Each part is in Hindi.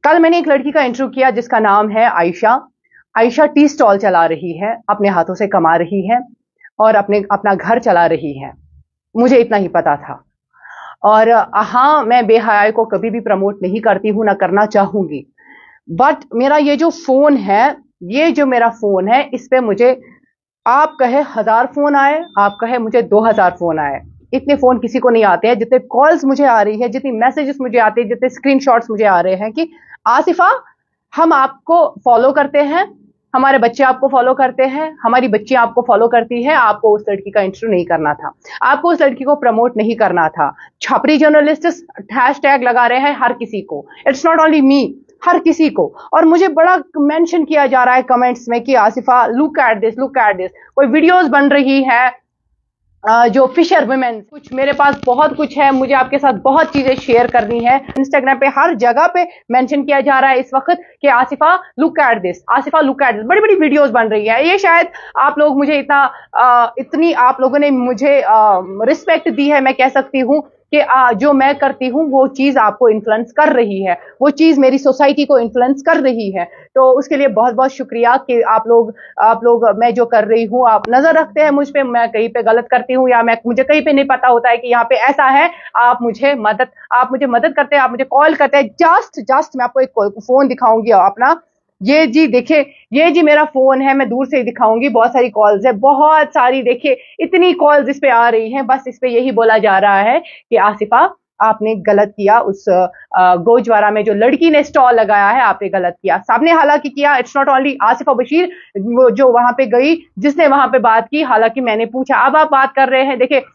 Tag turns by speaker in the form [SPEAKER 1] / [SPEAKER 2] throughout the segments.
[SPEAKER 1] कल मैंने एक लड़की का इंटरव्यू किया जिसका नाम है आयशा। आयशा टी स्टॉल चला रही है, अपने हाथों से कमा रही है और अपना घर चला रही है। मुझे इतना ही पता था। और हाँ, मैं बेहयाई को कभी भी प्रमोट नहीं करती हूं, ना करना चाहूंगी। बट मेरा ये जो फोन है, ये जो मेरा फोन है, इस पे मुझे आप कहे 1000 फोन आए, आप कहे मुझे 2000 फोन आए, इतने फोन किसी को नहीं आते हैं जितने कॉल्स मुझे आ रही है, जितनी मैसेजेस मुझे आते हैं, जितने स्क्रीनशॉट्स मुझे आ रहे हैं कि आसिफा, हम आपको फॉलो करते हैं, हमारे बच्चे आपको फॉलो करते हैं, हमारी बच्ची आपको फॉलो करती है, आपको उस लड़की का इंटरव्यू नहीं करना था, आपको उस लड़की को प्रमोट नहीं करना था। छपरी जर्नलिस्ट हैशटैग लगा रहे हैं हर किसी को, इट्स नॉट ओनली मी, हर किसी को। और मुझे बड़ा मेंशन किया जा रहा है कमेंट्स में कि Asifa look at this, look at this. कोई वीडियोस बन रही है जो फिशर वुमेन, कुछ मेरे पास बहुत कुछ है, मुझे आपके साथ बहुत चीजें शेयर करनी है। इंस्टाग्राम पे हर जगह पे मेंशन किया जा रहा है इस वक्त कि Asifa look at this, Asifa look at this. बड़ी बड़ी वीडियोस बन रही है। ये शायद आप लोग मुझे इतनी आप लोगों ने मुझे रिस्पेक्ट दी है, मैं कह सकती हूँ कि जो मैं करती हूँ वो चीज आपको इन्फ्लुएंस कर रही है, वो चीज मेरी सोसाइटी को इन्फ्लुएंस कर रही है। तो उसके लिए बहुत बहुत शुक्रिया कि आप लोग मैं जो कर रही हूँ, आप नजर रखते हैं मुझ पे। मैं कहीं पे गलत करती हूँ या मुझे कहीं पे नहीं पता होता है कि यहाँ पे ऐसा है, आप मुझे मदद करते हैं, आप मुझे कॉल करते हैं। जस्ट मैं आपको एक फोन दिखाऊंगी अपना, ये जी देखिए, ये जी मेरा फोन है, मैं दूर से ही दिखाऊंगी। बहुत सारी कॉल्स है, बहुत सारी, देखिए इतनी कॉल्स इस पे आ रही हैं। बस इस पे यही बोला जा रहा है कि आसिफा, आपने गलत किया। उस गोजवारा में जो लड़की ने स्टॉल लगाया है, आपने गलत किया। सबने हालांकि किया, it's not only Asifa Bashir वो जो वहां पे गई, जिसने वहां पे बात की। हालांकि मैंने पूछा, अब आप बात कर रहे हैं, देखिए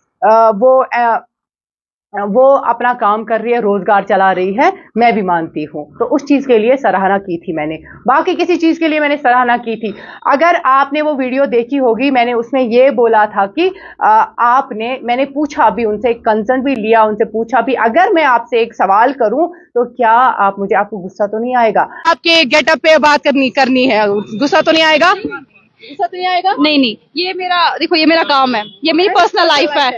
[SPEAKER 1] वो अपना काम कर रही है, रोजगार चला रही है, मैं भी मानती हूं। तो उस चीज के लिए सराहना की थी मैंने, बाकी किसी चीज के लिए मैंने सराहना की थी। अगर आपने वो वीडियो देखी होगी, मैंने उसमें ये बोला था कि मैंने पूछा भी उनसे, कंसर्न भी लिया, उनसे पूछा भी, अगर मैं आपसे एक सवाल करूं तो क्या आपको गुस्सा तो नहीं आएगा? आपके गेटअप पे बात करनी है, गुस्सा तो नहीं आएगा? गुस्सा तो नहीं आएगा?
[SPEAKER 2] नहीं, ये मेरा, देखो ये मेरा काम है, ये मेरी पर्सनल लाइफ है।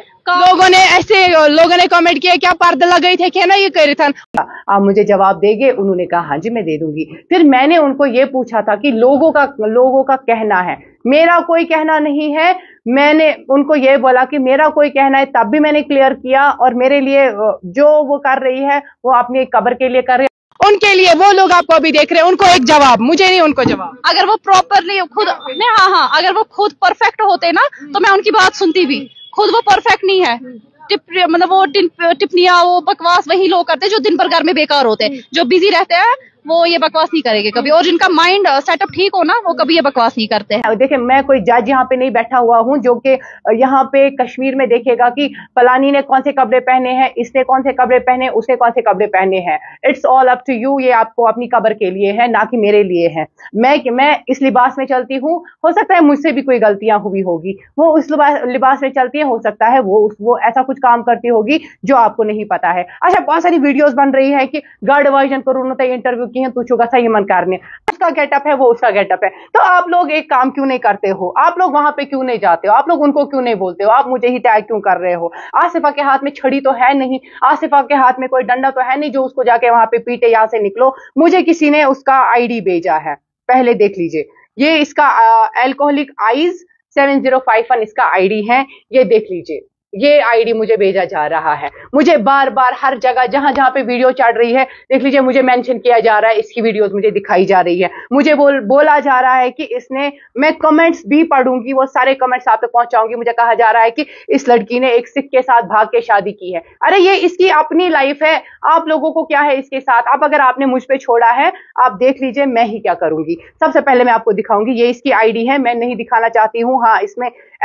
[SPEAKER 1] लोगों ने कमेंट किया, क्या पर्दा लगाई थे, क्या ना ये कह रहे थे, आप मुझे जवाब देंगे? उन्होंने कहा हाँ जी मैं दे दूंगी। फिर मैंने उनको ये पूछा था कि लोगों का कहना है, मेरा कोई कहना नहीं है। मैंने उनको ये बोला कि मेरा कोई कहना है, तब भी मैंने क्लियर किया। और मेरे लिए जो वो कर रही है, वो अपनी कब्र के लिए कर रही है, उनके लिए। वो लोग आपको अभी देख रहे हैं, उनको एक जवाब, मुझे नहीं, उनको जवाब।
[SPEAKER 2] अगर वो प्रॉपरली खुद नहीं, हाँ, अगर वो खुद परफेक्ट होते ना तो मैं उनकी बात सुनती भी। खुद वो परफेक्ट नहीं है, मतलब वो टिप्पणियां, वो बकवास वही लोग करते हैं जो दिन भर घर में बेकार होते हैं, जो बिजी रहते हैं, वो ये बकवास नहीं करेंगे कभी। और जिनका माइंड सेटअप ठीक हो ना, वो कभी ये बकवास नहीं करते हैं।
[SPEAKER 1] देखिए, मैं कोई जज यहाँ पे नहीं बैठा हुआ हूँ जो कि यहाँ पे कश्मीर में देखेगा कि फलानी ने कौन से कपड़े पहने हैं, इसने कौन से कपड़े पहने, उसने कौन से कपड़े पहने हैं। It's all up to you. ये आपको अपनी कब्र के लिए है, ना कि मेरे लिए है। मैं इस लिबास में चलती हूँ, हो सकता है मुझसे भी कोई गलतियां हुई होगी, वो उस लिबास में चलती है, हो सकता है वो ऐसा कुछ काम करती होगी जो आपको नहीं पता है। अच्छा, बहुत सारी वीडियोस बन रही है कि गर्ड वर्जन करूँ इंटरव्यू की है, तू चुका सही मन करने, उसका गेटअप है, वो उसका गेटअप है। तो आप लोग एक काम क्यों नहीं करते हो? आप लोग वहां पे क्यों नहीं जाते हो? आप लोग उनको क्यों नहीं बोलते हो? आप मुझे ही टैग क्यों कर रहे हो? आसिफा के हाथ में छड़ी तो है नहीं, आसिफा के हाथ में कोई डंडा तो है नहीं जो उसको जाके वहां पे पीटे, यहां से निकलो। मुझे किसी ने उसका आईडी भेजा है, पहले देख लीजिए। ये इसका एल्कोहलिक आइज 7051 इसका आईडी है, ये देख लीजिए। ये आईडी मुझे भेजा जा रहा है, मुझे बार बार हर जगह जहां जहां पे वीडियो चढ़ रही है, देख लीजिए, मुझे मेंशन किया जा रहा है, इसकी वीडियोस मुझे दिखाई जा रही है। मुझे बोला जा रहा है कि मैं कमेंट्स भी पढ़ूंगी, वो सारे कमेंट्स आप तक पहुंचाऊंगी। मुझे कहा जा रहा है कि इस लड़की ने एक सिख के साथ भाग के शादी की है। अरे ये इसकी अपनी लाइफ है, आप लोगों को क्या है इसके साथ? अब अगर आपने मुझ पे छोड़ा है, आप देख लीजिए मैं ही क्या करूंगी। सबसे पहले मैं आपको दिखाऊंगी, ये इसकी आईडी है, मैं नहीं दिखाना चाहती हूँ। हाँ, इसमें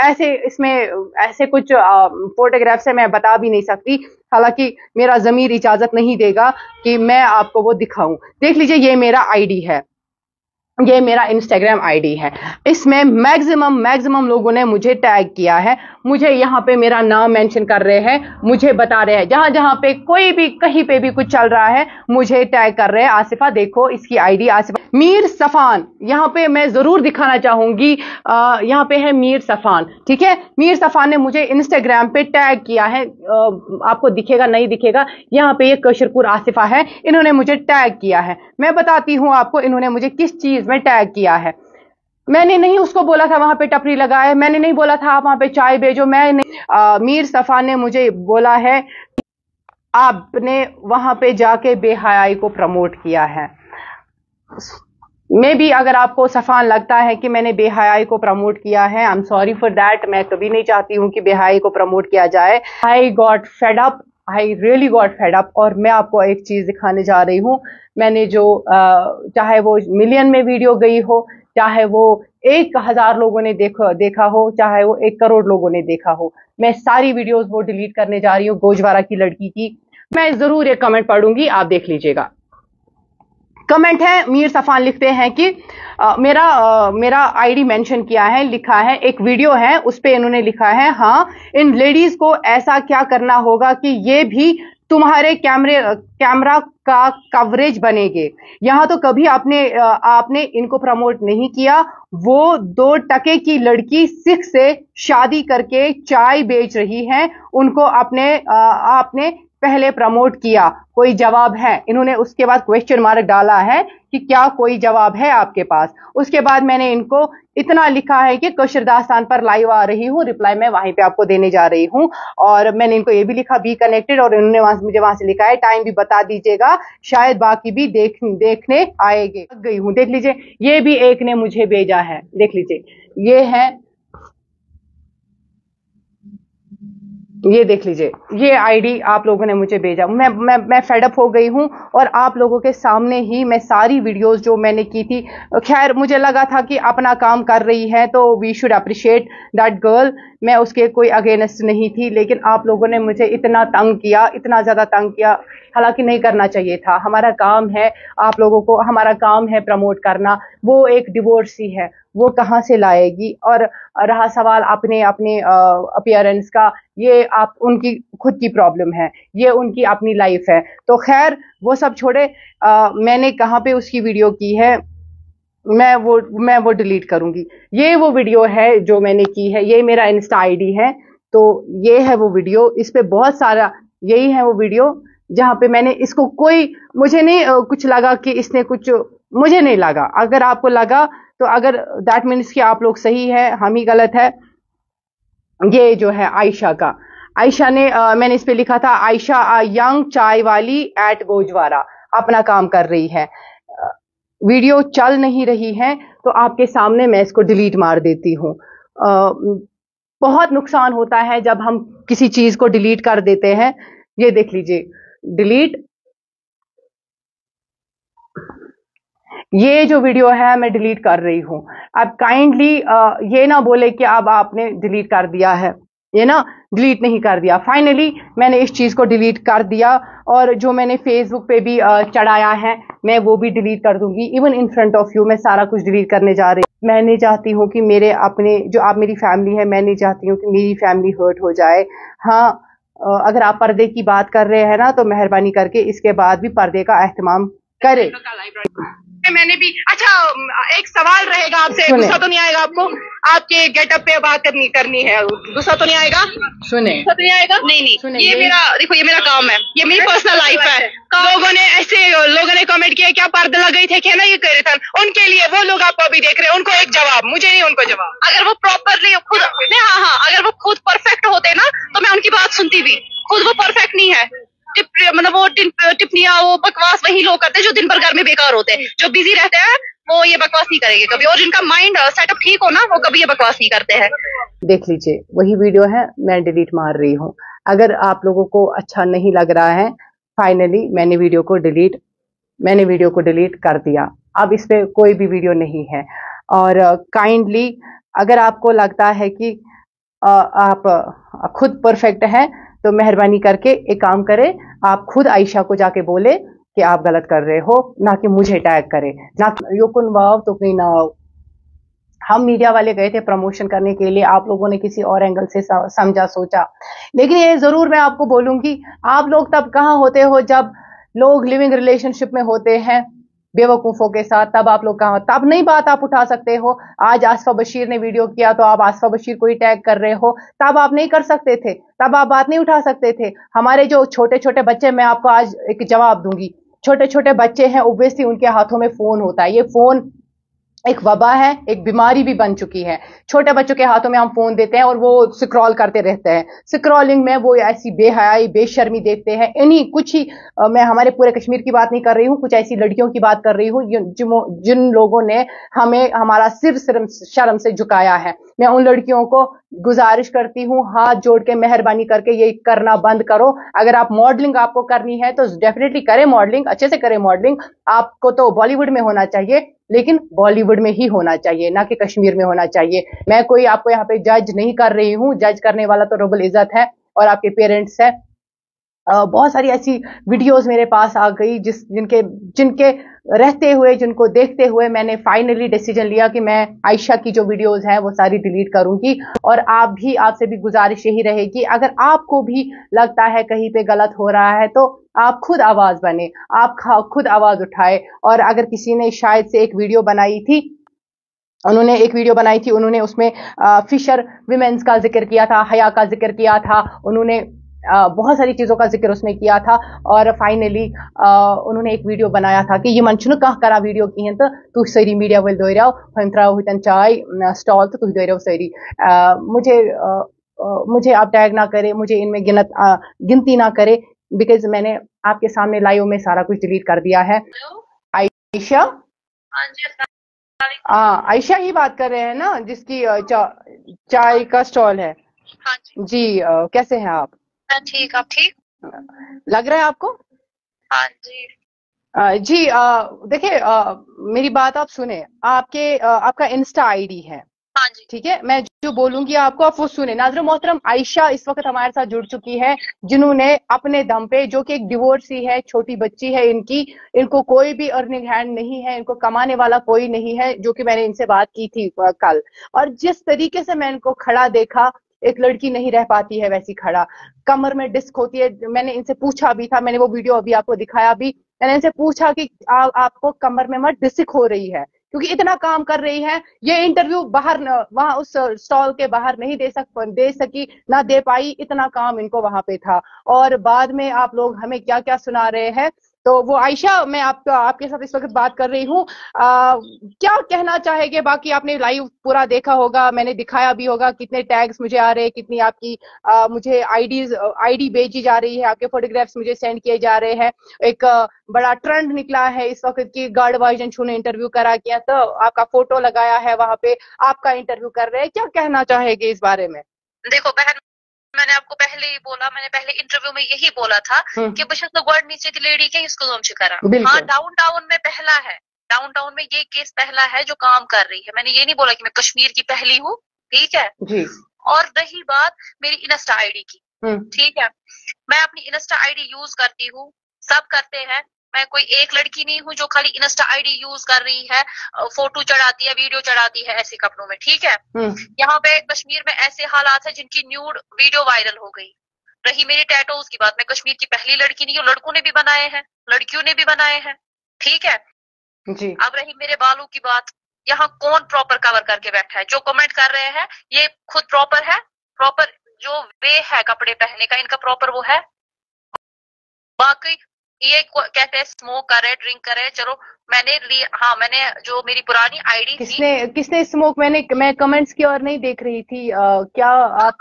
[SPEAKER 1] ऐसे कुछ फोटोग्राफ से मैं बता भी नहीं सकती, हालांकि मेरा ज़मीर इजाजत नहीं देगा कि मैं आपको वो दिखाऊं। देख लीजिए, ये मेरा आईडी है, ये मेरा इंस्टाग्राम आईडी है। इसमें मैक्सिमम लोगों ने मुझे टैग किया है, मुझे यहाँ पे मेरा नाम मेंशन कर रहे हैं, मुझे बता रहे हैं, जहां जहां पे कोई भी कहीं पे भी कुछ चल रहा है, मुझे टैग कर रहे हैं, आसिफा देखो इसकी आईडी, आसिफा। मीर सफान, यहाँ पे मैं जरूर दिखाना चाहूंगी, यहाँ पे है मीर सफान, ठीक है। मीर सफान ने मुझे इंस्टाग्राम पे टैग किया है, आपको दिखेगा नहीं दिखेगा, यहाँ पे ये कशरपुर आसिफा है, इन्होंने मुझे टैग किया है। मैं बताती हूँ आपको इन्होंने मुझे किस चीज में टैग किया है। मैंने नहीं उसको बोला था वहां पे टपरी लगाए, मैंने नहीं बोला था आप वहां पे चाय भेजो, मैं नहीं, मीर सफान ने मुझे बोला है आपने वहां पे जाके बेहयाई को प्रमोट किया है। मैं भी अगर आपको सफान लगता है कि मैंने बेहयाई को प्रमोट किया है, I am sorry for that. मैं कभी नहीं चाहती हूं कि बेहयाई को प्रमोट किया जाए। I got fed up, I really got fed up. और मैं आपको एक चीज दिखाने जा रही हूं, मैंने जो चाहे वो मिलियन में वीडियो गई हो, चाहे वो 1000 लोगों ने देखा हो, चाहे वो 1 करोड़ लोगों ने देखा हो, मैं सारी वीडियोस वो डिलीट करने जा रही हूँ गोजवारा की लड़की की। मैं जरूर एक कमेंट पढ़ूंगी, आप देख लीजिएगा। कमेंट है, मीर सफान लिखते हैं कि मेरा आईडी मेंशन किया है, लिखा है, एक वीडियो है उस पे इन्होंने लिखा है, हाँ इन लेडीज को ऐसा क्या करना होगा कि ये भी तुम्हारे कैमरा का कवरेज बनेंगे। यहां तो कभी आपने इनको प्रमोट नहीं किया। वो 2 टके की लड़की सिख से शादी करके चाय बेच रही है, उनको आपने पहले प्रमोट किया। कोई जवाब है? इन्होंने उसके बाद क्वेश्चन मार्क डाला है कि क्या कोई जवाब है आपके पास। उसके बाद मैंने इनको इतना लिखा है कि कशरदास्तान पर लाइव आ रही हूँ, रिप्लाई मैं वहीं पे आपको देने जा रही हूँ। और मैंने इनको ये भी लिखा बी कनेक्टेड, और इन्होंने मुझे वहां से लिखा है टाइम भी बता दीजिएगा, शायद बाकी भी देखने आएंगे। गई हूँ, देख लीजिए, ये भी एक ने मुझे भेजा है, देख लीजिए, ये है, ये देख लीजिए, ये आईडी आप लोगों ने मुझे भेजा। मैं फेडअप हो गई हूं, और आप लोगों के सामने ही मैं सारी वीडियोस जो मैंने की थी, खैर मुझे लगा था कि अपना काम कर रही है तो we should appreciate that girl, मैं उसके कोई अगेंस्ट नहीं थी। लेकिन आप लोगों ने मुझे इतना तंग किया, इतना ज्यादा तंग किया, हालांकि नहीं करना चाहिए था। हमारा काम है, आप लोगों को हमारा काम है प्रमोट करना। वो एक डिवोर्सी है, वो कहां से लाएगी? और रहा सवाल अपने अपने अपीयरेंस का, ये आप उनकी खुद की प्रॉब्लम है, ये उनकी अपनी लाइफ है। तो खैर वो सब छोड़े, मैंने कहां पे उसकी वीडियो की है, मैं वो डिलीट करूंगी। ये वो वीडियो है जो मैंने की है, ये मेरा इंस्टा आईडी है, तो ये है वो वीडियो। इस पे बहुत सारा, यही है वो वीडियो जहां पे मैंने इसको मुझे नहीं कुछ लगा कि इसने कुछ, मुझे नहीं लगा। अगर आपको लगा तो अगर दैट मीन्स कि आप लोग सही है, हम ही गलत है। ये जो है आयशा का, आयशा ने मैंने इस पे लिखा था, आयशा यंग चाय वाली एट गोजवारा, अपना काम कर रही है। वीडियो चल नहीं रही है तो आपके सामने मैं इसको डिलीट मार देती हूँ। बहुत नुकसान होता है जब हम किसी चीज को डिलीट कर देते हैं। ये देख लीजिए, डिलीट, ये जो वीडियो है मैं डिलीट कर रही हूं। अब काइंडली ये ना बोले कि अब आपने डिलीट कर दिया है, ये ना डिलीट नहीं कर दिया। फाइनली मैंने इस चीज को डिलीट कर दिया, और जो मैंने फेसबुक पे भी चढ़ाया है मैं वो भी डिलीट कर दूंगी। Even in front of you मैं सारा कुछ डिलीट करने जा रही हूँ। मैं नहीं चाहती हूँ कि मेरे अपने जो आप मेरी फैमिली है, मैं नहीं चाहती हूँ कि मेरी फैमिली हर्ट हो जाए। हाँ, अगर आप पर्दे की बात कर रहे हैं ना, तो मेहरबानी करके इसके बाद भी पर्दे का एहतमाम करें। मैंने भी, अच्छा एक सवाल रहेगा आपसे, गुस्सा तो नहीं आएगा आपको? आपके गेटअप पे बात करनी है, गुस्सा तो नहीं आएगा? सुने, गुस्सा तो नहीं आएगा? नहीं सुने, ये मेरा, देखो ये मेरा काम है, ये मेरी पर्सनल लाइफ है। लोगों ने कमेंट किया क्या पर्दे लग गई थे, क्या ना ये करे था, उनके लिए वो लोग आपको अभी देख रहे हैं, उनको एक जवाब, मुझे नहीं उनको जवाब। अगर वो प्रॉपरली खुद, हाँ, अगर वो खुद परफेक्ट होते ना तो मैं उनकी बात सुनती भी। खुद वो परफेक्ट नहीं है, मतलब वो टिप्पणियां, वो बकवास वही लोग करते हैं जो दिन भर घर में बेकार होते हैं। जो बिजी रहते हैं वो ये बकवास नहीं करेंगे कभी, और जिनका माइंड सेटअप ठीक हो ना, वो कभी ये बकवास नहीं करते हैं। देख लीजिए, वही वीडियो है, मैं डिलीट मार रही हूँ। अगर आप लोगों को अच्छा नहीं लग रहा है, फाइनली मैंने वीडियो को डिलीट कर दिया। अब इस पे कोई भी वीडियो नहीं है। और काइंडली अगर आपको लगता है कि आप खुद परफेक्ट है, तो मेहरबानी करके एक काम करें, आप खुद आयशा को जाके बोले कि आप गलत कर रहे हो, ना कि मुझे टैग करें, ना युकुन वाव तो कहीं ना। हम मीडिया वाले गए थे प्रमोशन करने के लिए, आप लोगों ने किसी और एंगल से समझा सोचा। लेकिन ये जरूर मैं आपको बोलूंगी, आप लोग तब कहां होते हो जब लोग लिविंग रिलेशनशिप में होते हैं, बेवकूफों के साथ, तब आप लोग कहाँ, तब नहीं बात आप उठा सकते हो। आज आसफा बशीर ने वीडियो किया तो आप आसफा बशीर को ही टैग कर रहे हो, तब आप नहीं कर सकते थे, तब आप बात नहीं उठा सकते थे। हमारे जो छोटे छोटे बच्चे, मैं आपको आज एक जवाब दूंगी, छोटे छोटे बच्चे हैं, ओब्वियसली उनके हाथों में फोन होता है। ये फोन एक वबा है, एक बीमारी भी बन चुकी है। छोटे बच्चों के हाथों में हम फोन देते हैं और वो स्क्रॉल करते रहते हैं। स्क्रॉलिंग में वो ऐसी बेहयाई बेशर्मी देखते हैं। इन्हीं कुछ ही मैं हमारे पूरे कश्मीर की बात नहीं कर रही हूँ, कुछ ऐसी लड़कियों की बात कर रही हूँ जिन लोगों ने हमें हमारा सिर शर्म से झुकाया है। मैं उन लड़कियों को गुजारिश करती हूँ, हाथ जोड़ के मेहरबानी करके ये करना बंद करो। अगर आप मॉडलिंग आपको करनी है तो डेफिनेटली करें मॉडलिंग, अच्छे से करें मॉडलिंग। आपको तो बॉलीवुड में होना चाहिए, लेकिन बॉलीवुड में ही होना चाहिए, ना कि कश्मीर में होना चाहिए। मैं कोई आपको यहाँ पे जज नहीं कर रही हूँ, जज करने वाला तो रब्बुल इज्जत है और आपके पेरेंट्स है। बहुत सारी ऐसी वीडियोस मेरे पास आ गई जिनके जिनके रहते हुए, जिनको देखते हुए मैंने फाइनली डिसीजन लिया कि मैं आयशा की जो वीडियोस हैं वो सारी डिलीट करूंगी। और आपसे भी गुजारिश यही रहेगी, अगर आपको भी लगता है कहीं पे गलत हो रहा है तो आप खुद आवाज बने, आप खुद आवाज उठाए। और अगर किसी ने शायद से एक वीडियो बनाई थी, उन्होंने उसमें फिशर विमेंस का जिक्र किया था, हया का जिक्र किया था, उन्होंने बहुत सारी चीजों का जिक्र उसमें किया था। और फाइनली उन्होंने एक वीडियो बनाया था कि ये मंचनु कह करा वीडियो की तो तू सरी मीडिया वल दोराव हम त्राव हुतन चाय स्टॉल तो तू दोराव सरी। मुझे आप टैग ना करे, मुझे इनमें गिनती ना करे, बिकॉज मैंने आपके सामने लाइव में सारा कुछ डिलीट कर दिया है। आयशा, हाँ आयशा ही बात कर रहे हैं ना, जिसकी चाय का स्टॉल है।
[SPEAKER 2] हाँ
[SPEAKER 1] जी कैसे हैं आप?
[SPEAKER 2] मैं ठीक, आप ठीक?
[SPEAKER 1] लग रहा है आपको?
[SPEAKER 2] हाँ जी।
[SPEAKER 1] जी देखिए, मेरी बात आप सुने। आपका इंस्टा आईडी है,
[SPEAKER 2] हाँ जी।
[SPEAKER 1] ठीक है? मैं जो बोलूंगी आपको आप वो सुने। नाज़रीन मोहतरम, आयशा इस वक्त हमारे साथ जुड़ चुकी है, जिन्होंने अपने दम पे, जो कि एक डिवोर्सी है, छोटी बच्ची है इनको कोई भी अर्निंग हैंड नहीं है, इनको कमाने वाला कोई नहीं है, जो कि मैंने इनसे बात की थी कल। और जिस तरीके से मैं इनको खड़ा देखा, एक लड़की नहीं रह पाती है वैसी खड़ा, कमर में डिस्क होती है। मैंने इनसे पूछा भी था, मैंने वो वीडियो अभी आपको दिखाया भी, मैंने इनसे पूछा कि आपको कमर में मत डिस्क हो रही है, क्योंकि इतना काम कर रही है। ये इंटरव्यू बाहर वहां उस स्टॉल के बाहर नहीं दे सकी, ना दे पाई, इतना काम इनको वहां पे था। और बाद में आप लोग हमें क्या क्या सुना रहे हैं। तो वो आयशा, मैं आपके साथ इस वक्त बात कर रही हूँ। क्या कहना चाहेंगे? बाकी आपने लाइव पूरा देखा होगा, मैंने दिखाया भी होगा कितने टैग्स मुझे आ रहे हैं, कितनी आपकी मुझे आईडी भेजी जा रही है, आपके फोटोग्राफ्स मुझे सेंड किए जा रहे हैं। एक बड़ा ट्रेंड निकला है इस वक्त की, गार्ड वाइजन छू ने इंटरव्यू करा किया तो आपका फोटो लगाया है वहां पे, आपका इंटरव्यू कर रहे हैं। क्या कहना चाहेंगे इस बारे में?
[SPEAKER 2] देखो बहन, मैंने आपको पहले ही बोला, मैंने पहले इंटरव्यू में यही बोला था कि बशर्त गॉड नीचे की लेडी के इसको हम करा। हाँ, डाउन में पहला है, डाउन में ये केस पहला है जो काम कर रही है। मैंने ये नहीं बोला कि मैं कश्मीर की पहली हूँ, ठीक है
[SPEAKER 1] जी।
[SPEAKER 2] और रही बात मेरी इंस्टा आईडी की, ठीक है, मैं अपनी इंस्टा आईडी यूज करती हूँ, सब करते हैं। मैं कोई एक लड़की नहीं हूँ जो खाली इंस्टा आईडी यूज कर रही है, फोटो चढ़ाती है, वीडियो चढ़ाती है ऐसे कपड़ों में, ठीक है। यहाँ पे कश्मीर में ऐसे हालात है जिनकी न्यूड वीडियो वायरल हो गई। रही मेरी टैटूज की बात, मैं कश्मीर की पहली लड़की नहीं हूँ, लड़कों ने भी बनाए हैं, लड़कियों ने भी बनाए हैं, ठीक है
[SPEAKER 1] जी।
[SPEAKER 2] अब रही मेरे बालों की बात, यहाँ कौन प्रॉपर कवर करके बैठा है? जो कमेंट कर रहे हैं ये खुद प्रॉपर है, प्रॉपर जो वे है कपड़े पहनने का इनका प्रॉपर वो है। बाकी ये कहते हैं स्मोक करे, ड्रिंक करे, चलो मैंने हाँ मैंने जो मेरी पुरानी आईडी थी।
[SPEAKER 1] किसने स्मोक? मैं कमेंट्स की और नहीं देख रही थी। क्या आप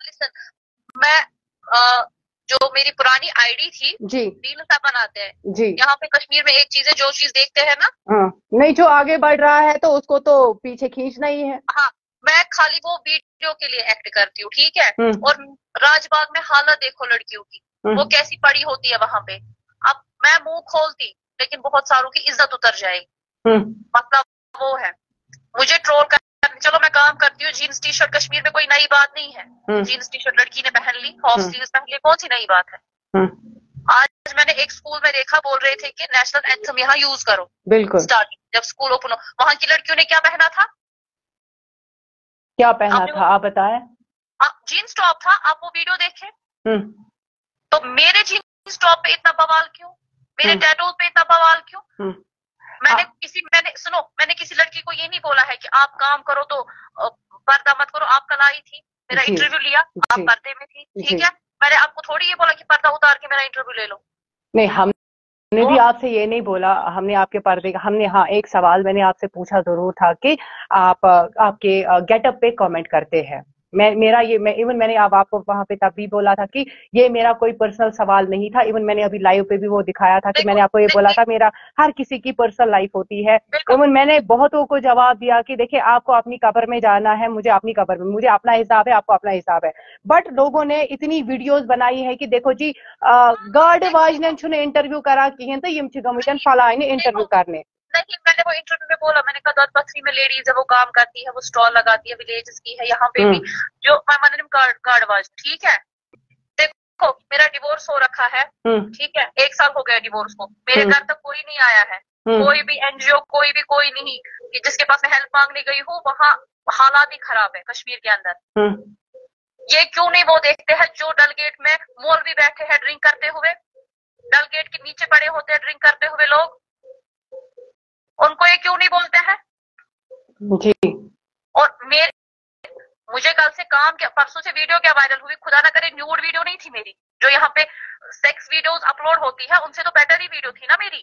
[SPEAKER 2] मैं जो मेरी पुरानी आईडी थी
[SPEAKER 1] जी,
[SPEAKER 2] रील सब बनाते हैं
[SPEAKER 1] जी।
[SPEAKER 2] यहाँ पे कश्मीर में, एक चीज है, जो चीज देखते हैं ना,
[SPEAKER 1] हाँ, नहीं, जो आगे बढ़ रहा है तो उसको तो पीछे खींचना ही है।
[SPEAKER 2] हाँ, मैं खाली वो वीडियो के लिए एक्ट करती हूँ, ठीक है। और राजबाग में हालत देखो लड़कियों की, वो कैसी पड़ी होती है वहां पे। अब मैं मुंह खोलती लेकिन बहुत सारों की इज्जत उतर जाएगी, मतलब वो है। मुझे ट्रोल कर, चलो मैं काम करती हूँ, जीन्स टी शर्ट कश्मीर में कोई नई बात नहीं है। जीन्स टी शर्ट लड़की ने पहन ली, हाफ स्लीव्स पहन ली, कौन सी नई बात है। आज मैंने एक स्कूल में देखा, बोल रहे थे कि नेशनल एंथम यहाँ यूज करो,
[SPEAKER 1] बिल्कुल
[SPEAKER 2] स्टार्टिंग जब स्कूल ओपन हो, वहां की लड़कियों ने क्या पहना था?
[SPEAKER 1] क्या पहना था आप बताएं?
[SPEAKER 2] जीन्स टॉप था, आप वो वीडियो देखें। तो मेरे जीन्स टॉप पे इतना बवाल क्यों, मेरे टैटूज पे इतना बवाल क्यों? मैंने किसी लड़की को ये नहीं बोला है कि आप काम करो तो पर्दा मत करो। आप कल आई थी, मेरा इंटरव्यू लिया, आप पर्दे में थी, ठीक है। मैंने आपको थोड़ी ये बोला कि पर्दा उतार के मेरा इंटरव्यू ले लो।
[SPEAKER 1] नहीं, हमने भी आपसे ये नहीं बोला, हमने आपके पर्दे का, हमने हाँ एक सवाल मैंने आपसे पूछा जरूर था कि आप आपके गेटअप पे कमेंट करते हैं। मैंने अब आपको वहां पे तब भी बोला था कि ये मेरा कोई पर्सनल सवाल नहीं था। इवन मैंने अभी लाइव पे भी वो दिखाया था कि मैंने आपको ये बोला था मेरा हर किसी की पर्सनल लाइफ होती है। इवन मैंने बहुतों को जवाब दिया कि देखिए आपको अपनी कब्र में जाना है, मुझे अपनी कब्र में, मुझे अपना हिसाब है, आपको अपना हिसाब है। बट लोगों ने इतनी वीडियोस बनाई है कि देखो जी गार्ड वाज ने छुने इंटरव्यू करा कि तो यम गमन फला इंटरव्यू करने।
[SPEAKER 2] नहीं, मैंने वो इंटरव्यू में बोला, मैंने कहा दौलत बस्ती में लेडीज है, वो काम करती है, वो स्टॉल लगाती है, विलेजेस की है, यहाँ पे भी जो गार्डवाज, ठीक है। देखो मेरा डिवोर्स हो रखा है, ठीक है, 1 साल हो गया डिवोर्स को, मेरे घर तक कोई नहीं आया है, कोई भी एनजीओ, कोई नहीं कि जिसके पास मैं हेल्प मांगने गई हूँ। वहाँ हालात ही खराब है कश्मीर के अंदर। ये क्यों नहीं वो देखते हैं जो डल गेट में मौलवी बैठे हैं ड्रिंक करते हुए, डल गेट के नीचे पड़े होते हैं ड्रिंक करते हुए लोग, उनको ये क्यों नहीं बोलते हैं
[SPEAKER 1] जी।
[SPEAKER 2] और मुझे कल से परसों से वीडियो क्या वायरल हुई, खुदा ना करे न्यूड वीडियो नहीं थी मेरी, जो यहाँ पे सेक्स वीडियोस अपलोड होती है उनसे तो बेटर ही वीडियो थी ना मेरी।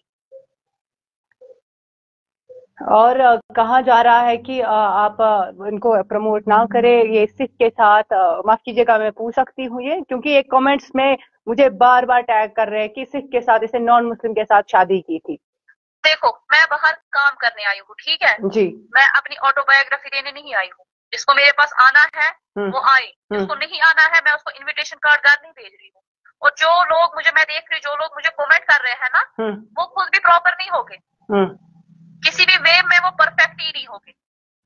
[SPEAKER 1] और कहा जा रहा है कि आप इनको प्रमोट ना करें, ये सिख के साथ, माफ कीजिएगा मैं पूछ सकती हूँ ये, क्योंकि एक कमेंट्स में मुझे बार बार टैग कर रहे हैं कि सिख के साथ, इसे नॉन मुस्लिम के साथ शादी की थी।
[SPEAKER 2] देखो मैं बाहर काम करने आई हूँ, ठीक है
[SPEAKER 1] जी,
[SPEAKER 2] मैं अपनी ऑटोबायोग्राफी देने नहीं आई हूँ। जिसको मेरे पास आना है वो आए, जिसको नहीं आना है मैं उसको इन्विटेशन कार्ड घर नहीं भेज रही हूँ। और जो लोग मुझे, मैं देख रही हूँ जो लोग मुझे कमेंट कर रहे हैं ना, वो खुद भी प्रॉपर नहीं होंगे, किसी भी वे में वो परफेक्ट ही नहीं होंगे।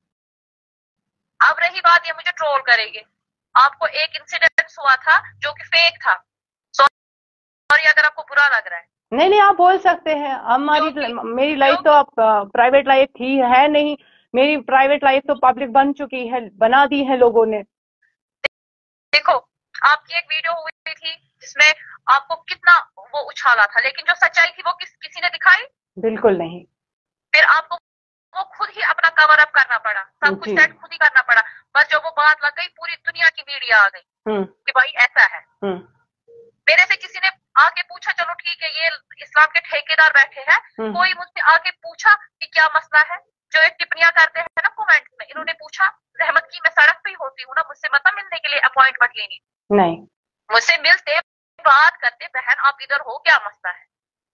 [SPEAKER 2] अब रही बात ये मुझे ट्रोल करेंगे, आपको एक इंसिडेंट हुआ था जो कि फेक था, सॉरी अगर आपको बुरा लग रहा है।
[SPEAKER 1] नहीं आप बोल सकते हैं। मेरी लाइफ तो आप प्राइवेट लाइफ थी है नहीं, मेरी प्राइवेट लाइफ तो पब्लिक बन चुकी है, बना दी है लोगों ने।
[SPEAKER 2] देखो आपकी एक वीडियो हुई थी जिसमें आपको कितना वो उछाला था, लेकिन जो सच्चाई थी वो किसी ने दिखाई बिल्कुल नहीं। फिर आपको वो खुद ही अपना कवर अप करना पड़ा, सब कुछ सेट खुद ही करना पड़ा। बस जब वो बात लग गई पूरी दुनिया की मीडिया आ गई कि भाई ऐसा है। मेरे से किसी ने आके पूछा, चलो ठीक है ये इस्लाम के ठेकेदार बैठे हैं, कोई मुझसे आके पूछा कि क्या मसला है, जो एक टिप्पणियां करते हैं ना कमेंट में, इन्होंने पूछा रहमत की मैं सड़क पे ही होती हूँ ना, मुझसे मतलब मिलने के लिए अपॉइंटमेंट लेनी, नहीं मुझसे मिलते बात करते, बहन आप इधर हो, क्या मसला है।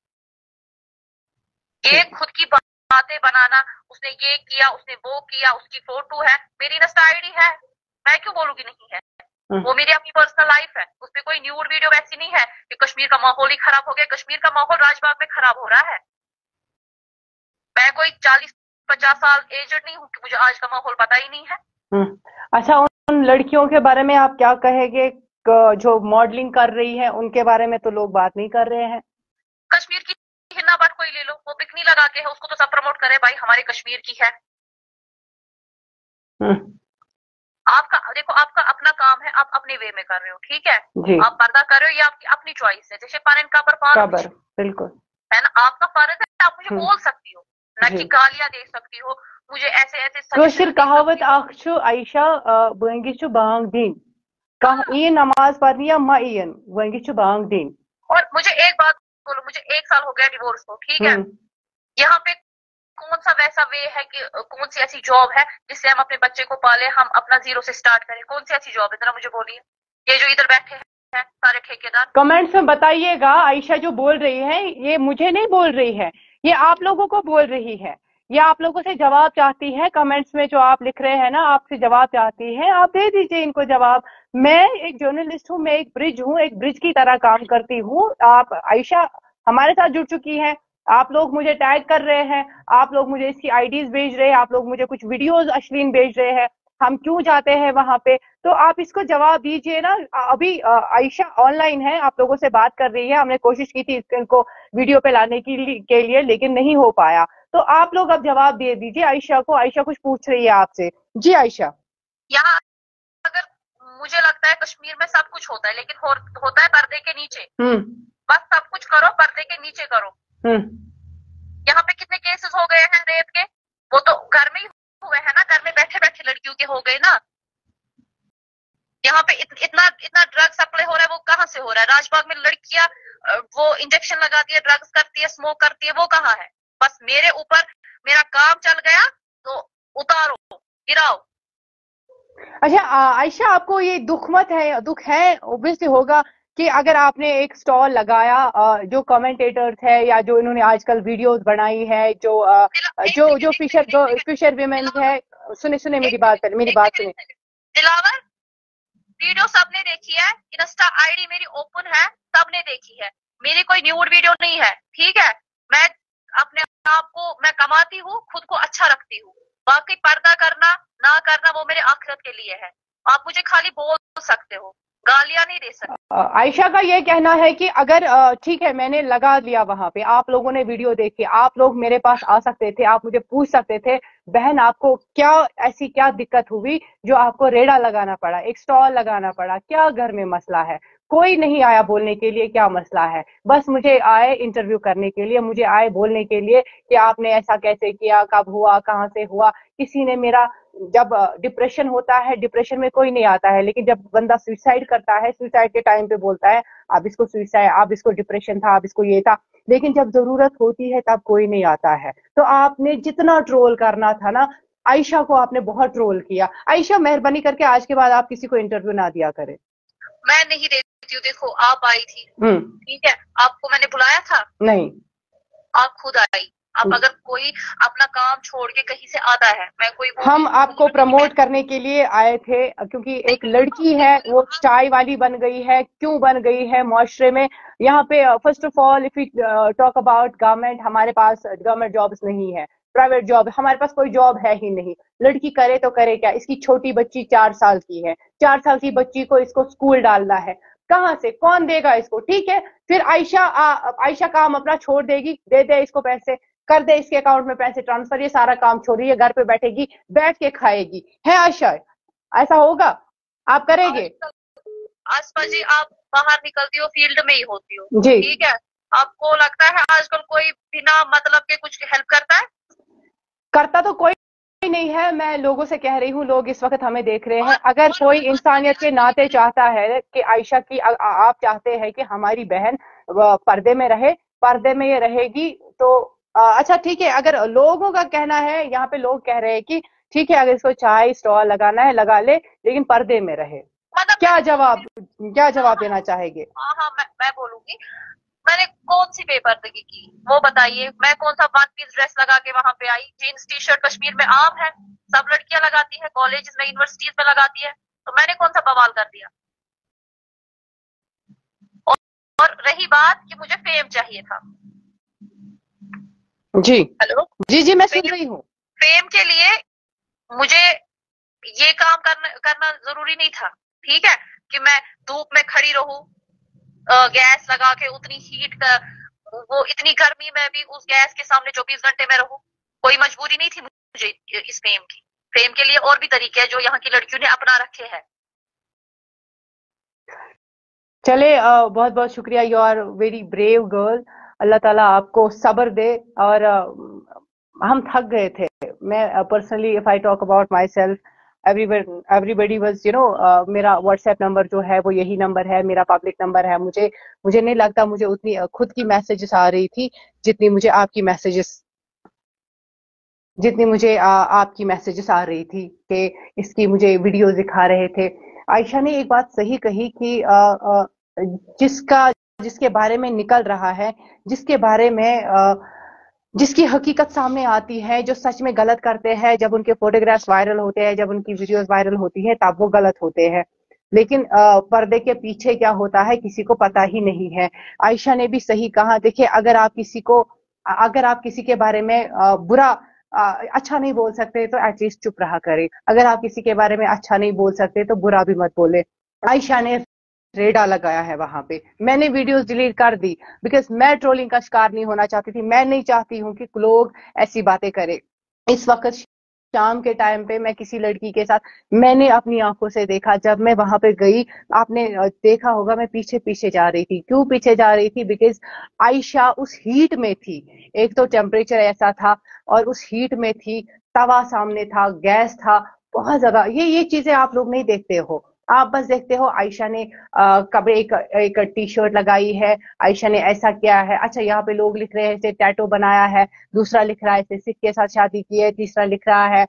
[SPEAKER 2] ये खुद की बातें बनाना, उसने ये किया, उसने वो किया, उसकी फोटो है, मेरी इंस्टा आईडी है, मैं क्यों बोलूंगी नहीं है, वो मेरी अपनी पर्सनल लाइफ है, उसपे कोई न्यूड वीडियो वैसी नहीं है कि कश्मीर का माहौल ही खराब हो गया। कश्मीर का माहौल राजबाग में खराब हो रहा है। मैं कोई 40-50 साल एजड नहीं हूँ कि मुझे आज का माहौल पता ही नहीं है।
[SPEAKER 1] अच्छा, उन लड़कियों के बारे में आप क्या कहेंगे जो मॉडलिंग कर रही है, उनके बारे में तो लोग बात नहीं कर रहे हैं।
[SPEAKER 2] कश्मीर की हिना भट्ट को ही ले लो, वो बिकनी लगा के है, उसको तो सब प्रमोट करे भाई हमारे कश्मीर की है। आपका देखो आपका अपना काम है, आप अपने वे में कर रहे हो, ठीक है जी। आप पर्दा कर रहे हो, ये आपकी अपनी चॉइस है, जैसे पारन काबर बिल्कुल है ना, आपका फर्ज है, आप मुझे बोल सकती हो, न कि गालियां दे सकती हो मुझे ऐसे ऐसे
[SPEAKER 1] कहावत आखशु आयशा बंगिशु बांग दिन कहा ये नमाज पढ़नी या माइन बंगिशु बांग दिन।
[SPEAKER 2] और मुझे एक बात बोलो, मुझे 1 साल हो गया डिवोर्स को, ठीक है, यहाँ पे कौन सा वैसा वे है कि कौन सी ऐसी जॉब है जिससे हम अपने बच्चे को पाले, हम अपना जीरो से स्टार्ट करें, कौन सी ऐसी जॉब है, जरा मुझे बोलिए। ये जो इधर बैठे हैं सारे ठेकेदार,
[SPEAKER 1] कमेंट्स में बताइएगा। आयशा जो बोल रही है ये मुझे नहीं बोल रही है, ये आप लोगों को बोल रही है, ये आप लोगों से जवाब चाहती है। कमेंट्स में जो आप लिख रहे हैं ना, आपसे जवाब चाहती है, आप दे दीजिए इनको जवाब। मैं एक जर्नलिस्ट हूँ, मैं एक ब्रिज हूँ, एक ब्रिज की तरह काम करती हूँ। आप आयशा हमारे साथ जुड़ चुकी है, आप लोग मुझे टैग कर रहे हैं, आप लोग मुझे इसकी आईडीज भेज रहे हैं, आप लोग मुझे कुछ वीडियोस अश्लील भेज रहे हैं, हम क्यों जाते हैं वहां पे, तो आप इसको जवाब दीजिए ना। अभी आयशा ऑनलाइन है, आप लोगों से बात कर रही है, हमने कोशिश की थी इनको वीडियो पे लाने के लिए लेकिन नहीं हो पाया। तो आप लोग अब जवाब दे दीजिए आयशा को। आयशा कुछ पूछ रही है आपसे। जी आयशा।
[SPEAKER 2] यहाँ अगर मुझे लगता है कश्मीर में सब कुछ होता है, लेकिन होता है पर्दे के नीचे। बस सब कुछ करो, पर्दे के नीचे करो। यहाँ पे कितने केसेस हो गए हैं रेप
[SPEAKER 3] राजबाग में लड़कियां वो इंजेक्शन लगाती है, ड्रग्स करती है, स्मोक करती है, वो कहाँ है? बस मेरे ऊपर मेरा काम चल गया तो उतारो, गिराओ।
[SPEAKER 1] अच्छा आयशा, आपको ये दुख है ऑब्वियसली होगा कि अगर आपने एक स्टॉल लगाया, जो कमेंटेटर्स है या जो इन्होंने आजकल वीडियोस बनाई है, जो फिशर विमेन है, सुने सुने मेरी बात, पहले मेरी बात सुने।
[SPEAKER 3] दिलावर, वीडियो सबने देखी है, इंस्टा आईडी मेरी ओपन है, सबने देखी है। मेरी कोई न्यूड वीडियो नहीं है, ठीक है? मैं अपने आप को मैं कमाती हूँ, खुद को अच्छा रखती हूँ। बाकी पर्दा करना ना करना वो मेरे आखिरत के लिए है। आप मुझे खाली बोल सकते हो, गालियां नहीं दे सकते।
[SPEAKER 1] आयशा का ये कहना है कि अगर ठीक है, मैंने लगा लिया वहां पे, आप लोगों ने वीडियो देखी, आप लोग मेरे पास आ सकते थे, आप मुझे पूछ सकते थे बहन आपको क्या दिक्कत हुई जो आपको रेड़ा लगाना पड़ा, एक स्टॉल लगाना पड़ा, क्या घर में मसला है? कोई नहीं आया बोलने के लिए क्या मसला है, बस मुझे आए इंटरव्यू करने के लिए, मुझे आए बोलने के लिए कि आपने ऐसा कैसे किया, कब हुआ, कहाँ से हुआ। किसी ने मेरा, जब डिप्रेशन होता है, डिप्रेशन में कोई नहीं आता है, लेकिन जब बंदा सुसाइड करता है, सुसाइड के टाइम पे बोलता है अब इसको सुसाइड, अब इसको डिप्रेशन था, अब इसको ये था, लेकिन जब जरूरत होती है तब कोई नहीं आता है। तो आपने जितना ट्रोल करना था ना, आयशा को आपने बहुत ट्रोल किया। आयशा, मेहरबानी करके आज के बाद आप किसी को इंटरव्यू ना दिया करें।
[SPEAKER 3] मैं नहीं देती हूँ, देखो आप आई थी, ठीक है, आपको मैंने बुलाया था?
[SPEAKER 1] नहीं,
[SPEAKER 3] आप खुद आई। अब अगर कोई अपना काम छोड़ के कहीं से आता है, मैं कोई
[SPEAKER 1] हम आपको प्रमोट करने के लिए आए थे, क्योंकि एक लड़की है वो चाय वाली बन गई है, क्यों बन गई है मुआशरे में। यहाँ पे first of all if you talk about government, हमारे पास गवर्नमेंट जॉब्स नहीं है, प्राइवेट जॉब हमारे पास कोई जॉब है ही नहीं। लड़की करे तो करे क्या, इसकी छोटी बच्ची 4 साल की है, 4 साल की बच्ची को इसको स्कूल डालना है, कहाँ से कौन देगा इसको? ठीक है, फिर आयशा काम अपना छोड़ देगी, दे दे इसको पैसे, कर दे इसके अकाउंट में पैसे ट्रांसफर, ये सारा काम छोड़ रही है, घर पे बैठेगी, बैठ के खाएगी, है आयशा? ऐसा होगा? आप करेंगे?
[SPEAKER 3] आसपा जी, आप बाहर निकलती हो, फील्ड में ही होती हो,
[SPEAKER 1] जी,
[SPEAKER 3] ठीक है? आपको लगता है आजकल कोई बिना मतलब के कुछ हेल्प करता है?
[SPEAKER 1] करता तो कोई नहीं है। मैं लोगों से कह रही हूँ, लोग इस वक्त हमें देख रहे हैं, अगर कोई इंसानियत के नाते चाहता है कि आयशा की, आप चाहते हैं कि हमारी बहन पर्दे में रहे, पर्दे में ये रहेगी, तो अच्छा ठीक है। अगर लोगों का कहना है, यहाँ पे लोग कह रहे हैं कि ठीक है, अगर इसको चाय स्टॉल लगाना है लगा ले, लेकिन पर्दे में रहे।
[SPEAKER 3] मतलब
[SPEAKER 1] क्या जवाब देना चाहेंगे?
[SPEAKER 3] हाँ हाँ, मैं बोलूंगी। मैंने कौन सी बेपर्दगी की वो बताइए? मैं कौन सा वन पीस ड्रेस लगा के वहां पे आई? जीन्स टी शर्ट कश्मीर में आम है, सब लड़कियां लगाती है, कॉलेज में यूनिवर्सिटीज में लगाती है, तो मैंने कौन सा बवाल कर दिया? और रही बात कि मुझे फेम चाहिए था,
[SPEAKER 1] जी
[SPEAKER 3] हेलो
[SPEAKER 1] जी, मैं सुन रही हूँ।
[SPEAKER 3] फेम के लिए मुझे ये काम करना जरूरी नहीं था, ठीक है? कि मैं धूप में खड़ी रहूं, गैस लगा के, उतनी हीट का, वो इतनी गर्मी में भी उस गैस के सामने 24 घंटे में रहूं। कोई मजबूरी नहीं थी मुझे इस फेम की। फेम के लिए और भी तरीके हैं जो यहाँ की लड़कियों ने अपना रखे हैं।
[SPEAKER 1] चले, बहुत बहुत शुक्रिया, you are very brave girl. अल्लाह ताला आपको सब्र दे। और हम थक गए थे। मैं personally, if I talk about myself, everybody was, मेरा व्हाट्सएप नंबर जो है वो यही नंबर है, मेरा पब्लिक नंबर है। मुझे नहीं लगता मुझे उतनी खुद की मैसेजेस आ रही थी जितनी मुझे आपकी मैसेजेस आपकी मैसेजेस आ रही थी कि इसकी मुझे वीडियोस दिखा रहे थे। आयशा ने एक बात सही कही कि जिसके बारे में निकल रहा है, जिसके बारे में जिसकी हकीकत सामने आती है, जो सच में गलत करते हैं, जब उनके फोटोग्राफ्स वायरल होते हैं, जब उनकी वीडियोस वायरल होती है, तब वो गलत होते हैं। लेकिन पर्दे के पीछे क्या होता है किसी को पता ही नहीं है। आयशा ने भी सही कहा। देखिए, अगर आप किसी के बारे में बुरा अच्छा नहीं बोल सकते तो एटलीस्ट चुप रहा करें। अगर आप किसी के बारे में अच्छा नहीं बोल सकते तो बुरा भी मत बोले। आयशा ने रेडा लगाया है वहां पे। मैंने वीडियोस डिलीट कर दी बिकॉज मैं ट्रोलिंग का शिकार नहीं होना चाहती थी। मैं नहीं चाहती हूँ कि लोग ऐसी बातें करें। इस वक्त शाम के टाइम पे मैं किसी लड़की के साथ, मैंने अपनी आंखों से देखा, जब मैं वहां पे गई, आपने देखा होगा मैं पीछे पीछे जा रही थी। क्यों पीछे जा रही थी? बिकॉज आयशा उस हीट में थी। एक तो टेम्परेचर ऐसा था और उस हीट में थी, तवा सामने था, गैस था, बहुत ज्यादा। ये चीजें आप लोग नहीं देखते हो। आप बस देखते हो आयशा ने कपड़े एक टी शर्ट लगाई है, आयशा ने ऐसा किया है, अच्छा यहाँ पे लोग लिख रहे हैं इसे टैटू बनाया है, दूसरा लिख रहा है इसे सिख के साथ शादी की है, तीसरा लिख रहा है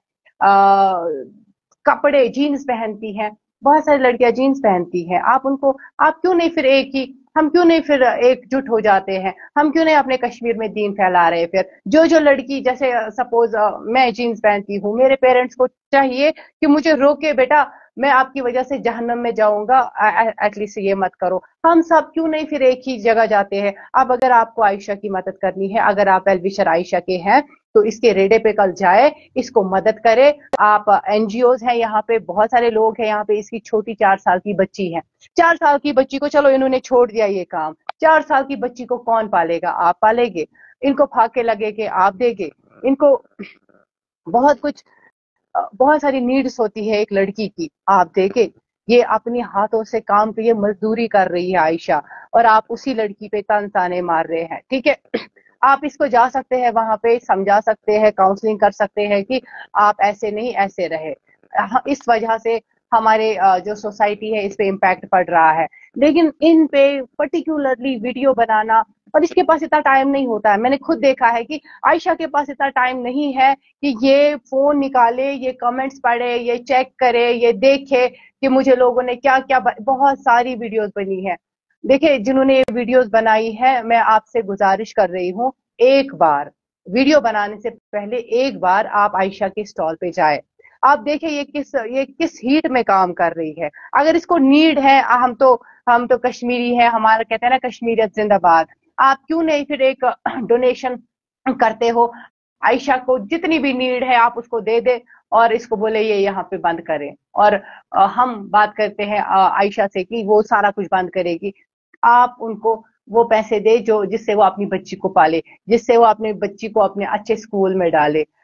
[SPEAKER 1] कपड़े जीन्स पहनती हैं, बहुत सारी लड़कियां जीन्स पहनती हैं, आप उनको, आप क्यों नहीं फिर एक ही, हम क्यों नहीं फिर एकजुट हो जाते हैं, हम क्यों नहीं अपने कश्मीर में दीन फैला रहे, फिर जो जो लड़की जैसे सपोज मैं जीन्स पहनती हूँ, मेरे पेरेंट्स को चाहिए कि मुझे रोके बेटा, मैं आपकी वजह से जहन्नम में जाऊंगा, एटलीस्ट ये मत करो, हम सब क्यों नहीं फिर एक ही जगह जाते हैं। अब अगर आपको आयशा की मदद करनी है, अगर आप वेलविशर आयशा के हैं, तो इसके रेडे पे कल जाए, इसको मदद करे। आप एनजीओज हैं, यहाँ पे बहुत सारे लोग हैं, यहाँ पे इसकी छोटी 4 साल की बच्ची है, 4 साल की बच्ची को चलो इन्होंने छोड़ दिया ये काम, 4 साल की बच्ची को कौन पालेगा, आप पालेंगे, इनको फाके लगेगे आप देंगे, इनको बहुत कुछ, बहुत सारी नीड्स होती है एक लड़की की, आप देखे, ये अपनी हाथों से काम की ये मजदूरी कर रही है आयशा, और आप उसी लड़की पे ताने मार रहे हैं, ठीक है। आप इसको जा सकते हैं वहां पे समझा सकते हैं, काउंसलिंग कर सकते हैं कि आप ऐसे नहीं ऐसे रहे, इस वजह से हमारे जो सोसाइटी है इस पे इम्पैक्ट पड़ रहा है, लेकिन इन पे पर्टिकुलरली वीडियो बनाना, और इसके पास इतना टाइम नहीं होता है, मैंने खुद देखा है कि आयशा के पास इतना टाइम नहीं है कि ये फोन निकाले, ये कमेंट्स पढ़े, ये चेक करे, ये देखे कि मुझे लोगों ने क्या क्या बहुत सारी वीडियोस बनी है। देखिए जिन्होंने ये वीडियोस बनाई है, मैं आपसे गुजारिश कर रही हूँ, एक बार वीडियो बनाने से पहले एक बार आप आयशा के स्टॉल पे जाए, आप देखिए ये किस हीट में काम कर रही है, अगर इसको नीड है, हम तो कश्मीरी है, हमारा कहते हैं ना कश्मीरियत जिंदाबाद, आप क्यों नहीं फिर एक डोनेशन करते हो, आयशा को जितनी भी नीड है आप उसको दे दे, और इसको बोले ये यहाँ पे बंद करें, और हम बात करते हैं आयशा से कि वो सारा कुछ बंद करेगी, आप उनको वो पैसे दे जो जिससे वो अपनी बच्ची को पाले, जिससे वो अपनी बच्ची को अपने अच्छे स्कूल में डाले,